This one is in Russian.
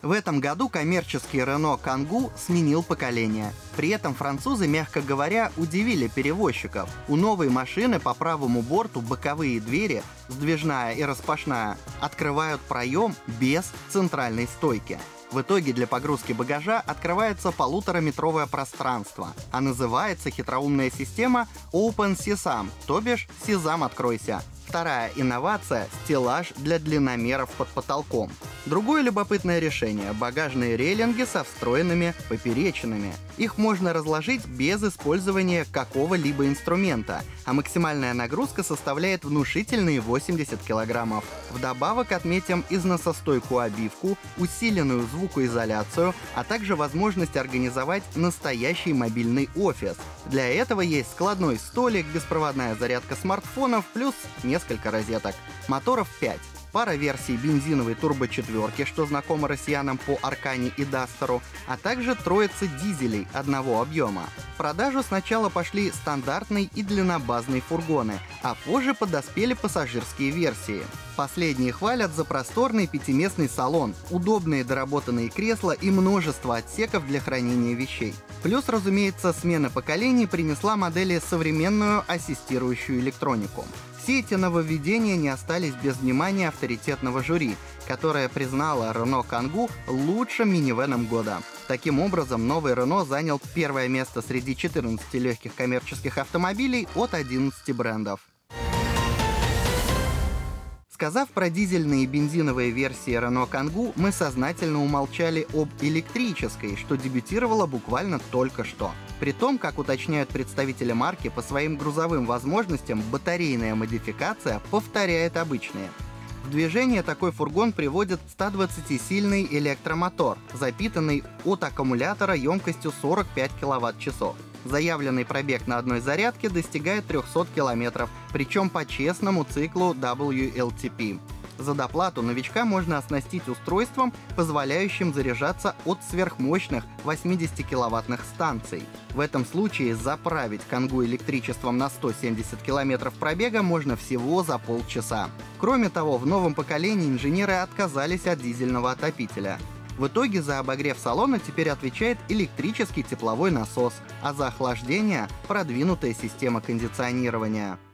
В этом году коммерческий Renault Kangoo сменил поколение. При этом французы, мягко говоря, удивили перевозчиков. У новой машины по правому борту боковые двери, сдвижная и распашная, открывают проем без центральной стойки. В итоге для погрузки багажа открывается 1,5-метровое пространство, а называется хитроумная система Open Sesame, то бишь «Сезам, откройся». Вторая инновация – стеллаж для длинномеров под потолком. Другое любопытное решение – багажные рейлинги со встроенными поперечинами. Их можно разложить без использования какого-либо инструмента, а максимальная нагрузка составляет внушительные 80 килограммов. Вдобавок отметим износостойкую обивку, усиленную звукоизоляцию, а также возможность организовать настоящий мобильный офис. Для этого есть складной столик, беспроводная зарядка смартфонов, плюс несколько розеток. Моторов 5. Пара версий бензиновой турбо-четверки, что знакомо россиянам по Аркане и Дастеру, а также троица дизелей одного объема. В продажу сначала пошли стандартные и длиннобазные фургоны, а позже подоспели пассажирские версии. Последние хвалят за просторный пятиместный салон, удобные доработанные кресла и множество отсеков для хранения вещей. Плюс, разумеется, смена поколений принесла модели современную ассистирующую электронику. Все эти нововведения не остались без внимания авторитетного жюри, которое признало Renault Kangoo лучшим минивэном года. Таким образом, новый Renault занял первое место среди 14 легких коммерческих автомобилей от 11 брендов. Сказав про дизельные и бензиновые версии Renault Kangoo, мы сознательно умолчали об электрической, что дебютировала буквально только что. При том, как уточняют представители марки, по своим грузовым возможностям батарейная модификация повторяет обычные. В движение такой фургон приводит 120-сильный электромотор, запитанный от аккумулятора емкостью 45 кВт-часов. Заявленный пробег на одной зарядке достигает 300 км, причем по честному циклу WLTP. За доплату новичка можно оснастить устройством, позволяющим заряжаться от сверхмощных 80-киловаттных станций. В этом случае заправить Kangoo электричеством на 170 км пробега можно всего за полчаса. Кроме того, в новом поколении инженеры отказались от дизельного отопителя. В итоге за обогрев салона теперь отвечает электрический тепловой насос, а за охлаждение – продвинутая система кондиционирования.